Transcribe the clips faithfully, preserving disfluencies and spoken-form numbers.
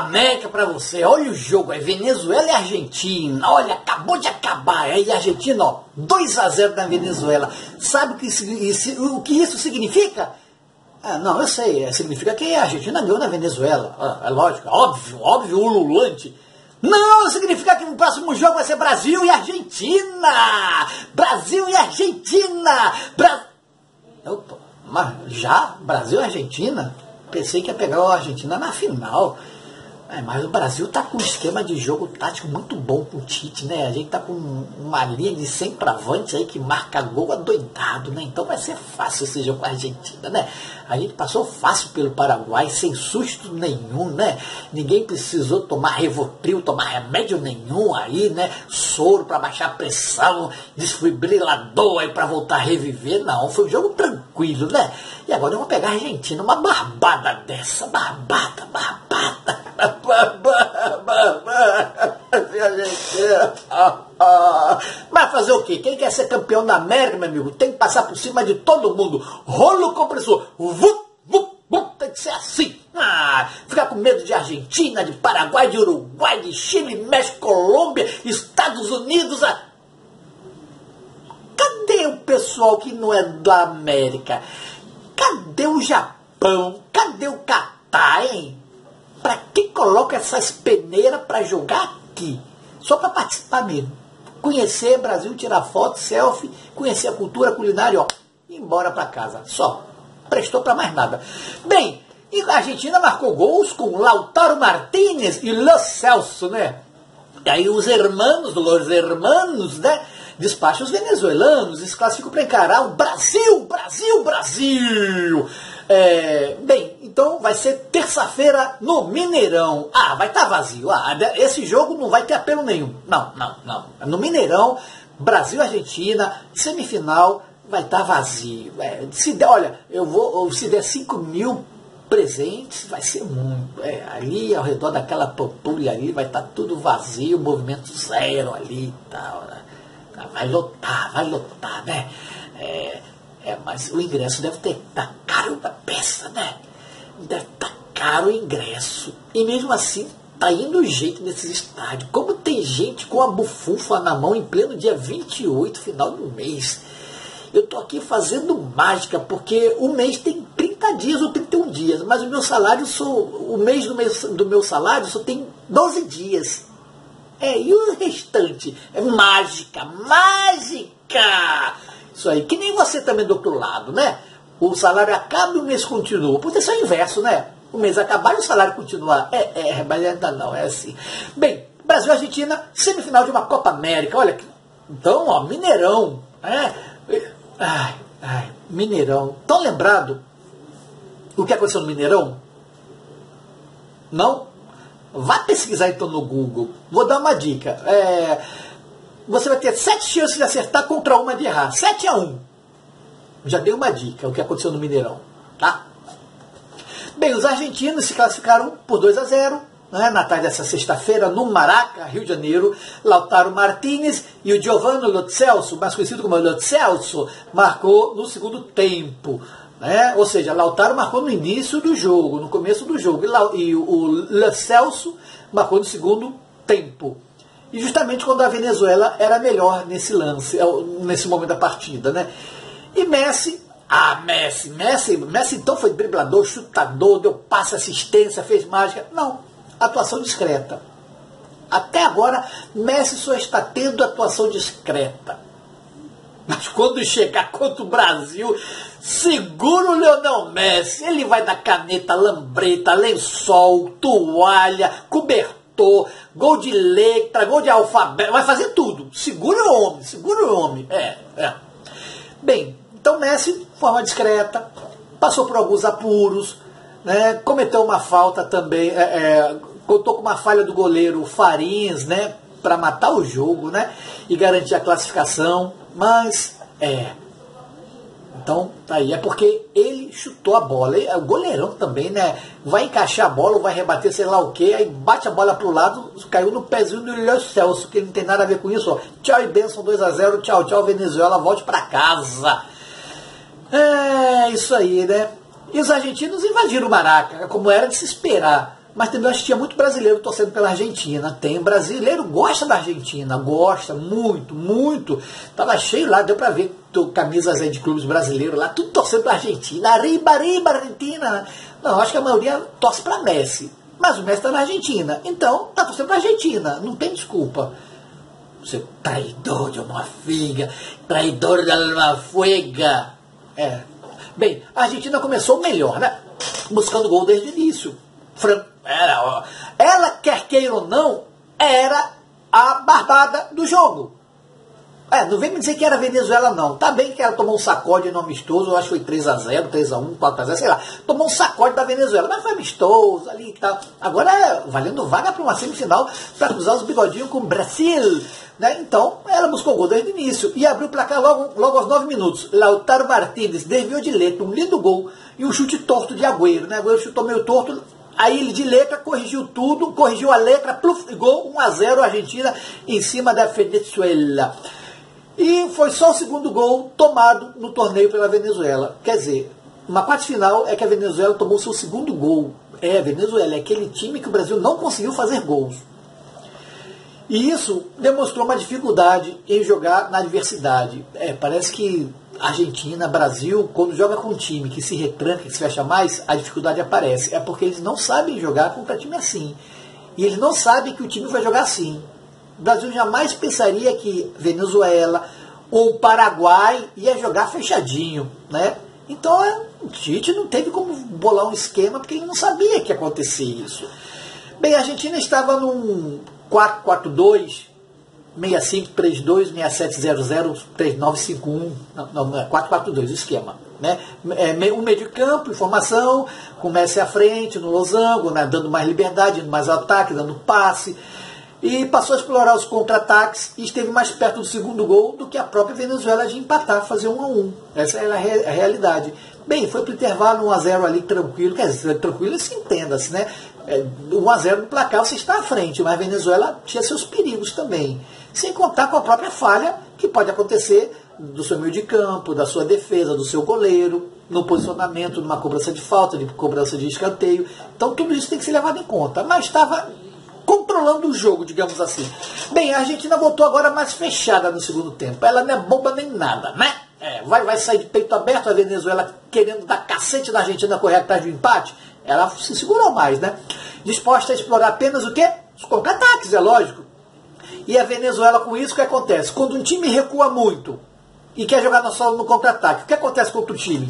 América pra você. Olha o jogo, é Venezuela e Argentina. Olha, acabou de acabar. Aí a Argentina, ó, dois a zero na Venezuela. Sabe o que isso, isso, o que isso significa? Ah, não, eu sei. Significa que a Argentina ganhou na Venezuela. Ah, é lógico, óbvio, óbvio, ululante. Não, significa que o próximo jogo vai ser Brasil e Argentina! Brasil e Argentina! Bra... Opa, mas já? Brasil e Argentina? Pensei que ia pegar a Argentina na final. É, mas o Brasil tá com um esquema de jogo tático muito bom com o Tite, né? A gente tá com uma linha de centroavante aí que marca gol adoidado, né? Então vai ser fácil esse jogo com a Argentina, né? A gente passou fácil pelo Paraguai, sem susto nenhum, né? Ninguém precisou tomar Rivotril, tomar remédio nenhum aí, né? Soro para baixar a pressão, desfibrilador aí para voltar a reviver. Não, foi um jogo tranquilo, né? E agora eu vou pegar a Argentina, uma barbada dessa, barbada, barbada. Mas fazer o quê? Quem quer ser campeão da América, meu amigo, tem que passar por cima de todo mundo. Rolo compressor. Vup, vup, vup, tem que ser assim. Ah, ficar com medo de Argentina, de Paraguai, de Uruguai, de Chile, México, Colômbia, Estados Unidos. Ah. Cadê o pessoal que não é da América? Cadê o Japão? Cadê o Catar, hein? Pra que coloca essas peneiras para jogar aqui? Só para participar mesmo. Conhecer Brasil, tirar foto, selfie, conhecer a cultura culinária, ó, e ir embora para casa. Só. Prestou para mais nada. Bem, e a Argentina marcou gols com Lautaro Martínez e Lo Celso, né? E aí os hermanos, os hermanos, né? Despacham os venezuelanos e se classificam para encarar o Brasil, Brasil, Brasil. É, bem, então vai ser terça-feira no Mineirão. Ah, vai estar tá vazio. Ah, esse jogo não vai ter apelo nenhum. Não, não, não. No Mineirão, Brasil, Argentina, semifinal, vai estar tá vazio. É, se der, olha, eu vou, se der cinco mil presentes, vai ser muito. É, ali ao redor daquela pampulha ali vai estar tá tudo vazio, movimento zero ali e tal. Né? Vai lotar, vai lotar, né? É, é, mas o ingresso deve ter tá caro a peça, né? Deve estar tá caro o ingresso. E mesmo assim, tá indo jeito nesses estádios. Como tem gente com a bufunfa na mão em pleno dia vinte e oito, final do mês. Eu tô aqui fazendo mágica, porque o mês tem trinta dias ou trinta e um dias, mas o meu salário, só, o mês do meu, do meu salário só tem doze dias. É, e o restante? É mágica, mágica! Isso aí, que nem você também do outro lado, né? O salário acaba e o mês continua. Pode ser o inverso, né? O mês acabar e o salário continuar. É, é, mas ainda não, é assim. Bem, Brasil e Argentina, semifinal de uma Copa América. Olha, então, ó, Mineirão. É, ai, ai, Mineirão. Tão lembrado o que aconteceu no Mineirão? Não? Vá pesquisar então no Google. Vou dar uma dica. É, você vai ter sete chances de acertar contra uma de errar. Sete a um. Já dei uma dica o que aconteceu no Mineirão. Tá? Bem, os argentinos se classificaram por dois a zero. Né, na tarde dessa sexta-feira, no Maraca, Rio de Janeiro. Lautaro Martínez e o Giovanni Lo Celso, mais conhecido como Lo Celso, marcou no segundo tempo. Né? Ou seja, Lautaro marcou no início do jogo, no começo do jogo, e, La, e o Lo Celso marcou no segundo tempo. E justamente quando a Venezuela era melhor nesse lance, nesse momento da partida. Né? E Messi, ah, Messi, Messi, Messi então foi driblador, chutador, deu passe, assistência, fez mágica. Não, atuação discreta. Até agora, Messi só está tendo atuação discreta. Mas quando chegar contra o Brasil, segura o Lionel Messi. Ele vai dar caneta, lambreta, lençol, toalha, cobertor, gol de letra, gol de alfabeto. Vai fazer tudo. Segura o homem, segura o homem. É, é. Bem, então Messi, de forma discreta, passou por alguns apuros, né, cometeu uma falta também, é, é, contou com uma falha do goleiro Farins, né, para matar o jogo, né, e garantir a classificação. Mas, é, então, tá aí, é porque ele chutou a bola, ele, o goleirão também, né, vai encaixar a bola, vai rebater sei lá o que, aí bate a bola pro lado, caiu no pezinho do Lo Celso, que não tem nada a ver com isso, ó. Tchau e benção, dois a zero, tchau, tchau, Venezuela, volte pra casa. É, isso aí, né, e os argentinos invadiram o Maraca, como era de se esperar, mas também acho que tinha muito brasileiro torcendo pela Argentina. Tem, brasileiro gosta da Argentina, gosta muito, muito. Tava cheio lá, deu pra ver camisas aí de clubes brasileiros lá, tudo torcendo pela Argentina. Arriba, arriba, Argentina. Não, acho que a maioria torce pra Messi. Mas o Messi tá na Argentina, então tá torcendo pra Argentina, não tem desculpa. Você traidor de uma figa, traidor de uma fuega. É. Bem, a Argentina começou melhor, né? Buscando gol desde o início. Fran... Era, ó. Ela, quer queira ou não, era a barbada do jogo. É, não vem me dizer que era Venezuela, não. Tá bem que ela tomou um sacode no amistoso, eu acho que foi três a zero, três a um, quatro a zero, sei lá. Tomou um sacode da Venezuela, mas foi amistoso ali e tal. Agora é valendo vaga para uma semifinal para cruzar os bigodinhos com o Brasil. Né? Então, ela buscou o gol desde o início e abriu o placar logo, logo aos nove minutos. Lautaro Martínez desviou de letra, um lindo gol e um chute torto de Agüero. Né? Agüero chutou meio torto, aí ele de letra corrigiu tudo, corrigiu a letra, pluf, gol, um a zero Argentina em cima da Venezuela. E foi só o segundo gol tomado no torneio pela Venezuela. Quer dizer, uma parte final é que a Venezuela tomou seu segundo gol. É, a Venezuela é aquele time que o Brasil não conseguiu fazer gols. E isso demonstrou uma dificuldade em jogar na adversidade. É, parece que Argentina, Brasil, quando joga com um time que se retranca, que se fecha mais, a dificuldade aparece. É porque eles não sabem jogar contra time assim. E eles não sabem que o time vai jogar assim. O Brasil jamais pensaria que Venezuela ou Paraguai ia jogar fechadinho, né? Então o Tite não teve como bolar um esquema porque ele não sabia que ia acontecer isso. Bem, a Argentina estava num quatro quatro dois, seis cinco três dois, seis sete zero zero, três nove cinco um, não, não, é quatro quatro dois o esquema. Né? É, um meio de campo, informação, comece à frente no losango, né? Dando mais liberdade, dando mais ataque, dando passe. E passou a explorar os contra-ataques e esteve mais perto do segundo gol do que a própria Venezuela de empatar, fazer um a um. Essa era a, re a realidade. Bem, foi para o intervalo um a zero ali tranquilo, quer dizer, tranquilo se entenda-se, né? É, um a zero no placar você está à frente, mas a Venezuela tinha seus perigos também. Sem contar com a própria falha que pode acontecer do seu meio de campo, da sua defesa, do seu goleiro, no posicionamento, numa cobrança de falta, de cobrança de escanteio. Então tudo isso tem que ser levado em conta. Mas estava controlando o jogo, digamos assim. Bem, a Argentina voltou agora mais fechada no segundo tempo. Ela não é boba nem nada, né? É, vai, vai sair de peito aberto a Venezuela querendo dar cacete da Argentina correr atrás do empate. Ela se segurou mais, né? Disposta a explorar apenas o quê? Os contra-ataques, é lógico. E a Venezuela com isso, o que acontece? Quando um time recua muito e quer jogar no solo no contra-ataque, o que acontece com outro time?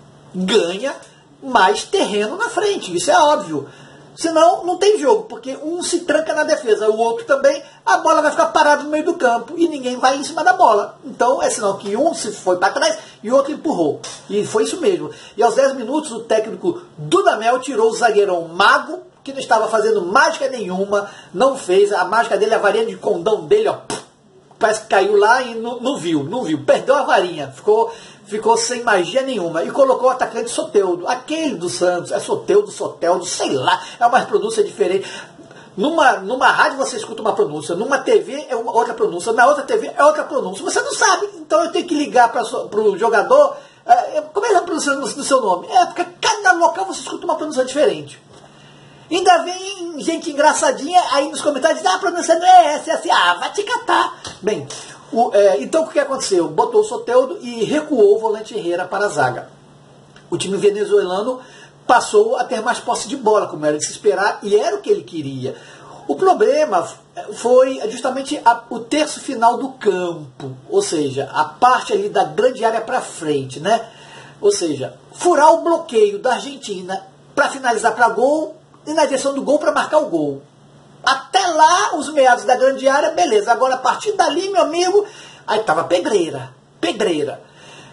Ganha mais terreno na frente, isso é óbvio. Senão, não tem jogo, porque um se tranca na defesa, o outro também, a bola vai ficar parada no meio do campo e ninguém vai em cima da bola. Então, é sinal que um se foi para trás e o outro empurrou. E foi isso mesmo. E aos dez minutos, o técnico Dudamel tirou o zagueirão Mago, que não estava fazendo mágica nenhuma, não fez. A mágica dele, a varinha de condão dele, ó, parece que caiu lá e não, não viu, não viu. Perdeu a varinha, ficou... ficou sem magia nenhuma, e colocou o atacante Soteldo, aquele do Santos, é Soteldo, Soteldo, sei lá, é uma pronúncia diferente. Numa, numa rádio você escuta uma pronúncia, numa T V é uma outra pronúncia, na outra T V é outra pronúncia, você não sabe, então eu tenho que ligar para o jogador, é, como é a pronúncia do seu nome? É, porque cada local você escuta uma pronúncia diferente. Ainda vem gente engraçadinha aí nos comentários, ah, a pronúncia não é essa, é assim, ah, vai te catar. Bem, O, é, então o que aconteceu? Botou o Soteldo e recuou o volante Herrera para a zaga. O time venezuelano passou a ter mais posse de bola, como era de se esperar, e era o que ele queria. O problema foi justamente a, o terço final do campo, ou seja, a parte ali da grande área para frente, né? Ou seja, furar o bloqueio da Argentina para finalizar para gol e na direção do gol para marcar o gol. Até lá, os meados da grande área, beleza. Agora, a partir dali, meu amigo, aí tava pedreira, pedreira.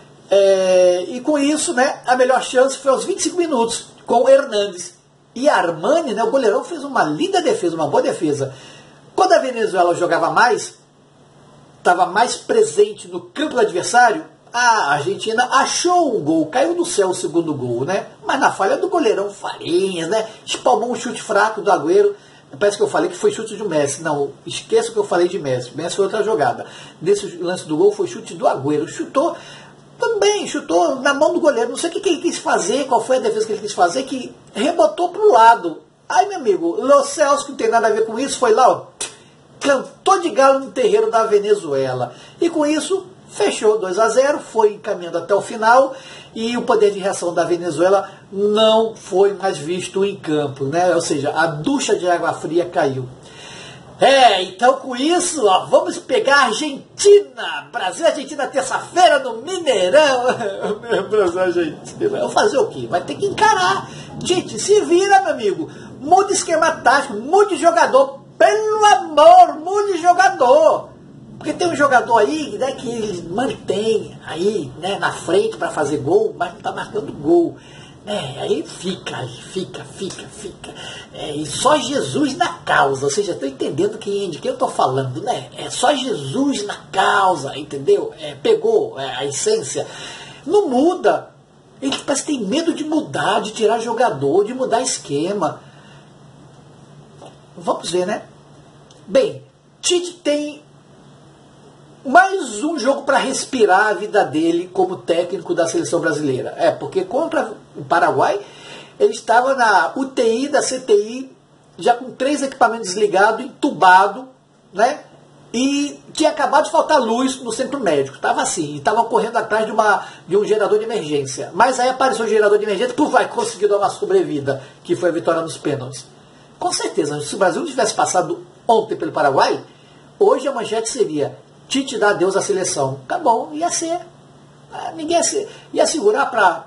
É, e com isso, né, a melhor chance foi aos vinte e cinco minutos, com o Hernandes. E Armani, né, o goleirão, fez uma linda defesa, uma boa defesa. Quando a Venezuela jogava mais, estava mais presente no campo do adversário, a Argentina achou um gol, caiu do céu o segundo gol, né? Mas na falha do goleirão Farinhas, né, espalmou um chute fraco do Agüero. Parece que eu falei que foi chute de Messi. Não, esqueça que eu falei de Messi. Messi foi outra jogada. Nesse lance do gol foi chute do Agüero. Chutou, também chutou na mão do goleiro. Não sei o que ele quis fazer, qual foi a defesa que ele quis fazer, que rebotou para o lado. Aí, meu amigo, Lo Celso, que não tem nada a ver com isso, foi lá, ó, cantou de galo no terreiro da Venezuela. E com isso, fechou dois a zero, foi encaminhando até o final, e o poder de reação da Venezuela não foi mais visto em campo, né? Ou seja, a ducha de água fria caiu. É, então com isso, ó, vamos pegar a Argentina. Brasil e Argentina, terça-feira no Mineirão. Brasil e Argentina. Vou fazer o quê? Vai ter que encarar. Gente, se vira, meu amigo. Mude esquema tático, mude jogador. Pelo amor, mude jogador. Porque tem um jogador aí, né, que ele mantém aí, né, na frente para fazer gol, mas não está marcando gol. É, aí fica, fica, fica, fica. É, e só Jesus na causa. Ou seja, estou entendendo quem, de quem eu estou falando, né? É só Jesus na causa, entendeu? É, pegou é, a essência. Não muda. Ele parece que tem medo de mudar, de tirar jogador, de mudar esquema. Vamos ver, né? Bem, Tite tem mais um jogo para respirar a vida dele como técnico da seleção brasileira. É, porque contra o Paraguai, ele estava na U T I da C T I, já com três equipamentos desligados, entubado, né? E tinha acabado de faltar luz no centro médico. Estava assim, e estava correndo atrás de, uma, de um gerador de emergência. Mas aí apareceu o gerador de emergência, puf, vai conseguir dar uma sobrevida, que foi a vitória nos pênaltis. Com certeza, se o Brasil tivesse passado ontem pelo Paraguai, hoje a manchete seria: Tite dá adeus à seleção. Tá bom, ia ser. Ninguém ia, ser, ia segurar para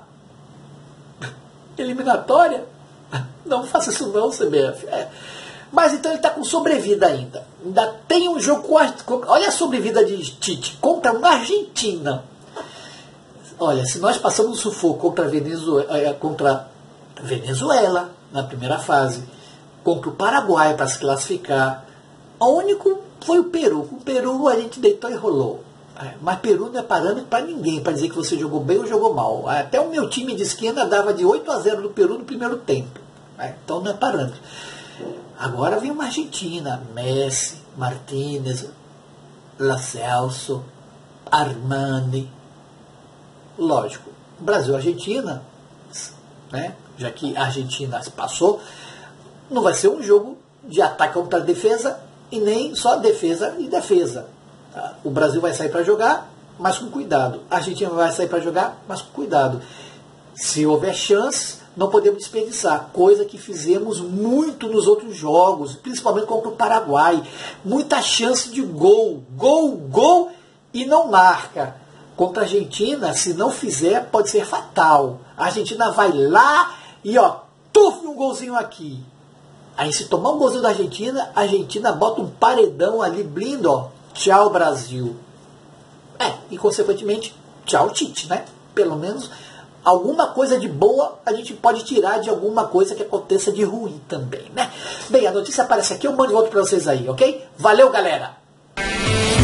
eliminatória. Não faça isso não, C B F. É. Mas então ele está com sobrevida ainda. Ainda tem um jogo com... Olha a sobrevida de Tite contra uma Argentina. Olha, se nós passamos o sufoco contra a Venezuela, contra a Venezuela na primeira fase, contra o Paraguai para se classificar, o único foi o Peru. Com o Peru a gente deitou e rolou. É, mas Peru não é parâmetro para ninguém, para dizer que você jogou bem ou jogou mal. Até o meu time de esquerda dava de oito a zero no Peru no primeiro tempo. É, então não é parâmetro. Agora vem uma Argentina. Messi, Martínez, Lo Celso, Armani. Lógico, Brasil e Argentina, né, já que a Argentina passou, não vai ser um jogo de ataque contra a defesa, e nem só defesa e defesa. O Brasil vai sair para jogar, mas com cuidado. A Argentina vai sair para jogar, mas com cuidado. Se houver chance, não podemos desperdiçar. Coisa que fizemos muito nos outros jogos, principalmente contra o Paraguai. Muita chance de gol, gol, gol, e não marca. Contra a Argentina, se não fizer, pode ser fatal. A Argentina vai lá e, ó, tuf, um golzinho aqui. Aí se tomar um golzinho da Argentina, a Argentina bota um paredão ali, blindo, ó. Tchau, Brasil. É, e consequentemente, tchau, Tite, né? Pelo menos alguma coisa de boa a gente pode tirar de alguma coisa que aconteça de ruim também, né? Bem, a notícia aparece aqui, eu mando de volta pra vocês aí, ok? Valeu, galera!